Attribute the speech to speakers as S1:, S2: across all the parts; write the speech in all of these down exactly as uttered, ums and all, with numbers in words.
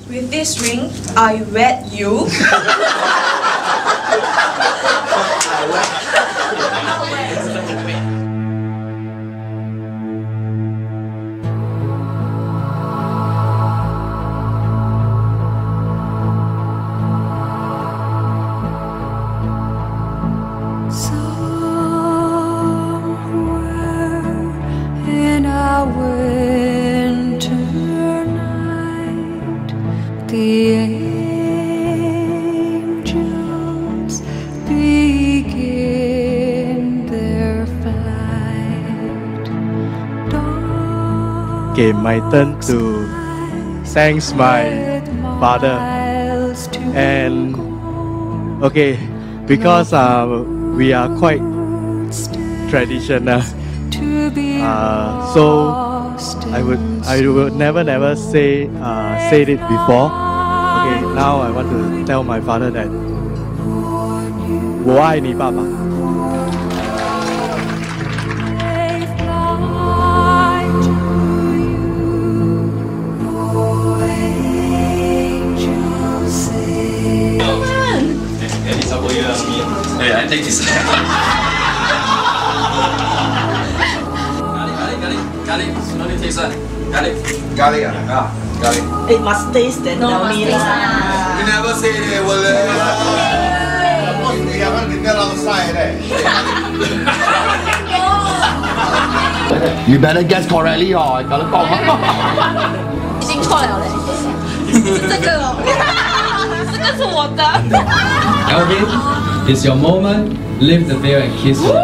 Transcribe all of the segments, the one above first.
S1: With this ring, I wed you.
S2: The angels begin their flight.
S3: Okay, my turn to thanks my father. And okay, because uh, we are quite traditional, uh, so I would I would never never say uh, said it before. Okay, now I want to tell my father that 我爱你，爸爸。
S4: Hey, I take this. Garlic, garlic, no need taste one. Garlic.
S5: Garlic ah?
S4: Ah, garlic.
S6: It must taste then
S1: No,
S6: tell
S1: must
S6: me
S1: taste
S6: lah.
S1: lah.
S5: You never say they will. You haven't been there alongside eh?
S7: You better guess correctly 哦，搞得講。
S1: 已經錯了嘞，這個哦，這個是我的。
S8: Alvin, it's your moment. Lift the veil and kiss her.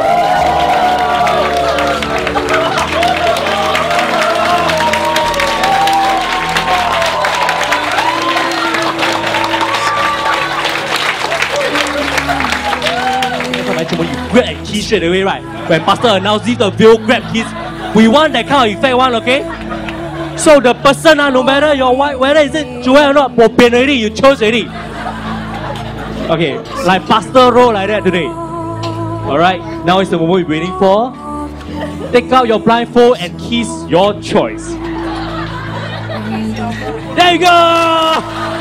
S9: Grab and kiss straight away, right? When pastor announces the veil grab kiss, we want that kind of effect one, okay? So the person, uh, no matter your wife, whether is it Joanne or not, bo pian already, you chose already. Okay, like pastor role like that today. Alright, now is the moment we're waiting for. Take out your blindfold and kiss your choice. There you go!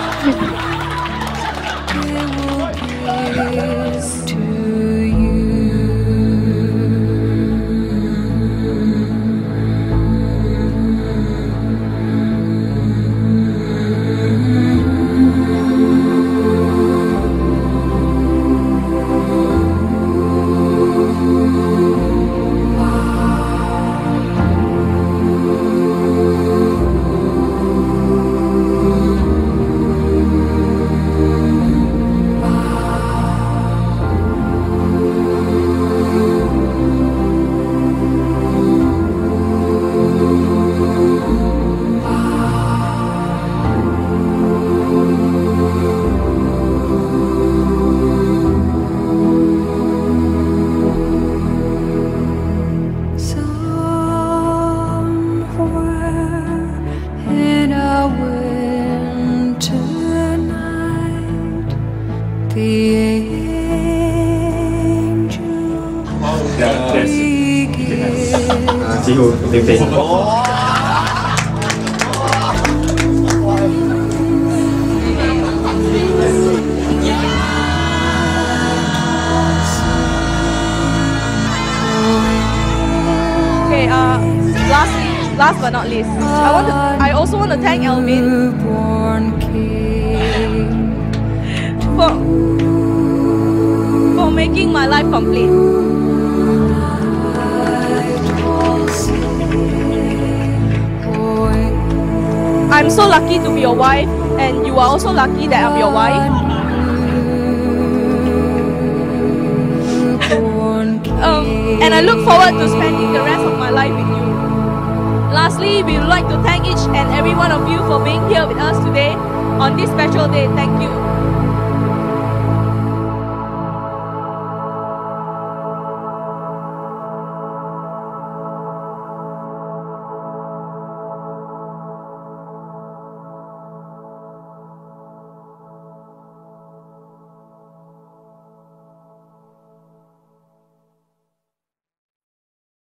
S1: Okay, uh, lastly, last but not least, I want to, I also want to thank Alvin for, for making my life complete. I'm so lucky to be your wife, and you are also lucky that I'm your wife. Um, and I look forward to spending the rest of my life with you. Lastly, we would like to thank each and every one of you for being here with us today on this special day. Thank you.